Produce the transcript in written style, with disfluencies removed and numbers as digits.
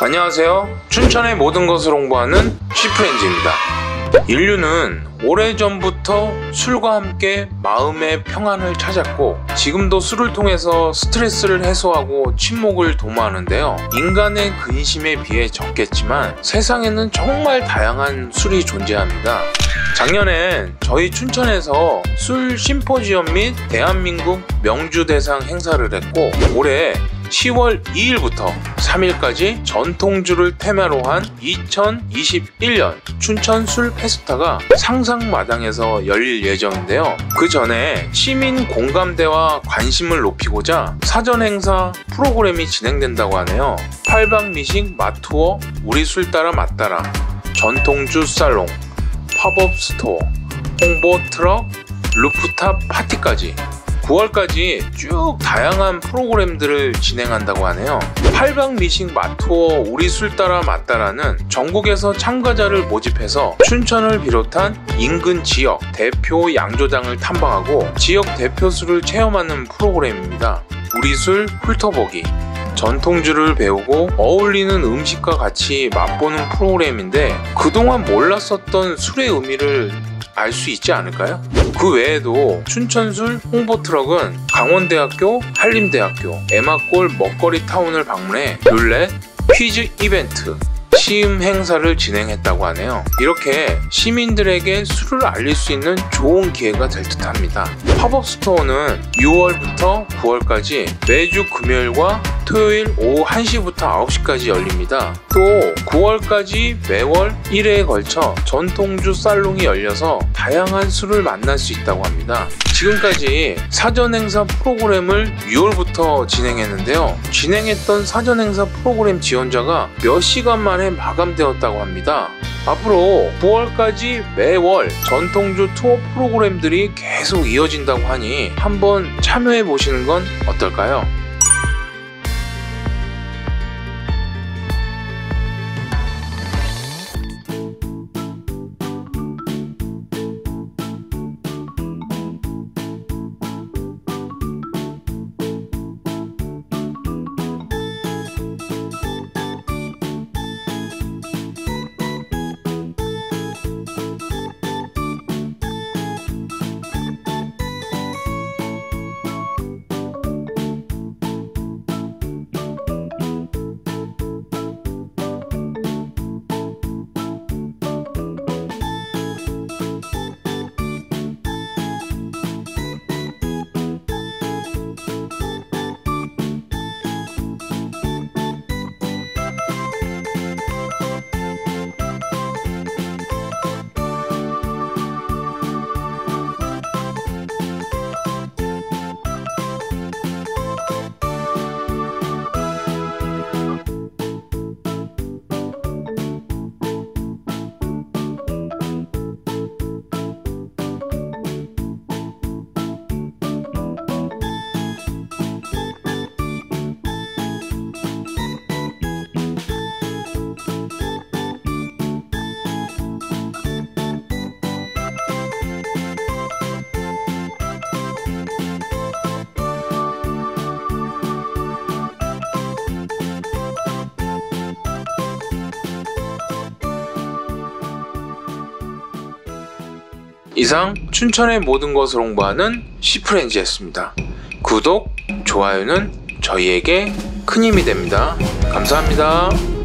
안녕하세요. 춘천의 모든 것을 홍보하는 쉬프렌즈입니다. 인류는 오래전부터 술과 함께 마음의 평안을 찾았고 지금도 술을 통해서 스트레스를 해소하고 친목을 도모하는데요. 인간의 근심에 비해 적겠지만 세상에는 정말 다양한 술이 존재합니다. 작년엔 저희 춘천에서 술 심포지엄 및 대한민국 명주대상 행사를 했고 올해 10월 2일부터 3일까지 전통주를 테마로 한 2021년 춘천 술 페스타가 상상마당에서 열릴 예정인데요. 그 전에 시민 공감대와 관심을 높이고자 사전 행사 프로그램이 진행된다고 하네요. 팔방미식 맛투어, 우리 술 따라 맛따라, 전통주 살롱, 팝업 스토어, 홍보 트럭, 루프탑 파티까지 9월까지 쭉 다양한 프로그램들을 진행한다고 하네요. 팔방미식 맛투어 우리 술 따라 맛따라는 전국에서 참가자를 모집해서 춘천을 비롯한 인근 지역 대표 양조장을 탐방하고 지역 대표 술을 체험하는 프로그램입니다. 우리 술 훑어보기, 전통주를 배우고 어울리는 음식과 같이 맛보는 프로그램인데 그동안 몰랐었던 술의 의미를 알 수 있지 않을까요? 그 외에도 춘천술 홍보트럭은 강원대학교, 한림대학교, 에마골 먹거리 타운을 방문해 룰렛, 퀴즈 이벤트, 시음 행사를 진행했다고 하네요. 이렇게 시민들에게 술을 알릴 수 있는 좋은 기회가 될 듯합니다. 팝업 스토어는 6월부터 9월까지 매주 금요일과 토요일 오후 1시부터 9시까지 열립니다. 또 9월까지 매월 1회에 걸쳐 전통주 살롱이 열려서 다양한 술을 만날 수 있다고 합니다. 지금까지 사전행사 프로그램을 6월부터 진행했는데요. 진행했던 사전행사 프로그램 지원자가 몇 시간 만에 마감되었다고 합니다. 앞으로 9월까지 매월 전통주 투어 프로그램들이 계속 이어진다고 하니 한번 참여해 보시는 건 어떨까요? 이상 춘천의 모든 것을 홍보하는 쉬프렌즈였습니다. 구독, 좋아요는 저희에게 큰 힘이 됩니다. 감사합니다.